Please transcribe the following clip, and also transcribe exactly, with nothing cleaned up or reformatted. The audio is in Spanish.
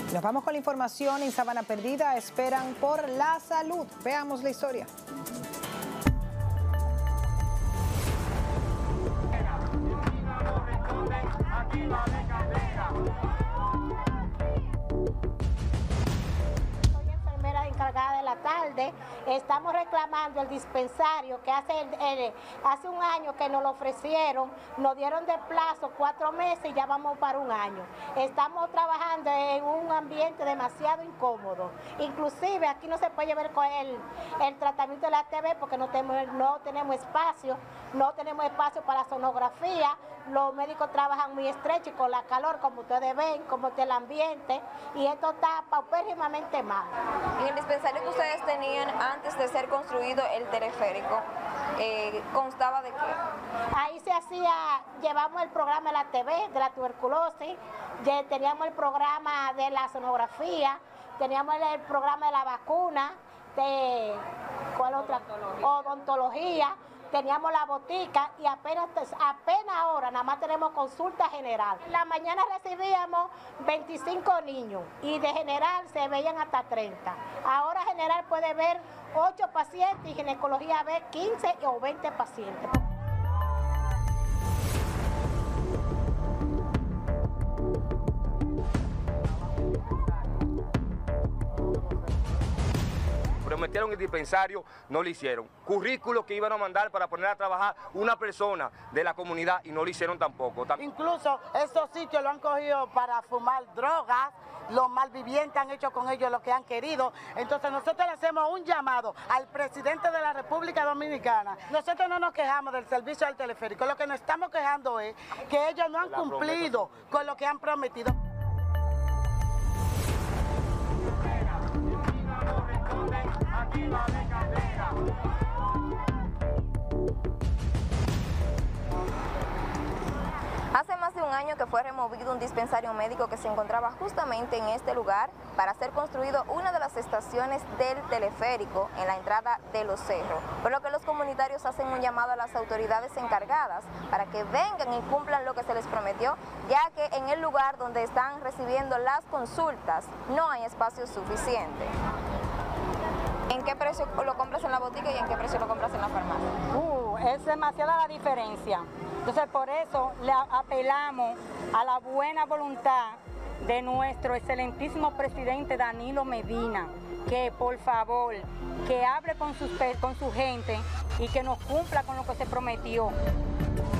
Nos vamos con la información. En Sabana Perdida esperan por la salud. Veamos la historia. Encargada de la tarde, estamos reclamando el dispensario que hace, el, el, hace un año que nos lo ofrecieron, nos dieron de plazo cuatro meses y ya vamos para un año. Estamos trabajando en un ambiente demasiado incómodo, inclusive aquí no se puede ver con el, el tratamiento de la T V porque no tenemos, no tenemos espacio, no tenemos espacio para sonografía, los médicos trabajan muy estrecho y con la calor, como ustedes ven, como está el ambiente, y esto está paupérrimamente mal. En el dispensario que ustedes tenían antes de ser construido el teleférico, eh, ¿constaba de qué? Ahí se hacía, llevamos el programa de la T V, de la tuberculosis, ya teníamos el programa de la sonografía, teníamos el, el programa de la vacuna, de ¿cuál otra? Odontología. Odontología. Teníamos la botica y apenas, apenas ahora nada más tenemos consulta general. En la mañana recibíamos veinticinco niños y de general se veían hasta treinta. Ahora general puede ver ocho pacientes y ginecología ve quince o veinte pacientes. Prometieron el dispensario, no lo hicieron. Currículos que iban a mandar para poner a trabajar una persona de la comunidad y no lo hicieron tampoco. Incluso esos sitios lo han cogido para fumar drogas, los malvivientes han hecho con ellos lo que han querido. Entonces nosotros le hacemos un llamado al presidente de la República Dominicana. Nosotros no nos quejamos del servicio del teleférico, lo que nos estamos quejando es que ellos no han cumplido con lo que han prometido. Hace más de un año que fue removido un dispensario médico que se encontraba justamente en este lugar para ser construido una de las estaciones del teleférico en la entrada de Los Cerros, por lo que los comunitarios hacen un llamado a las autoridades encargadas para que vengan y cumplan lo que se les prometió, ya que en el lugar donde están recibiendo las consultas no hay espacio suficiente. ¿En qué precio lo compras en la botica y en qué precio lo compras en la farmacia? Uh, es demasiada la diferencia. Entonces por eso le apelamos a la buena voluntad de nuestro excelentísimo presidente Danilo Medina, que por favor, que hable con, sus, con su gente y que nos cumpla con lo que se prometió.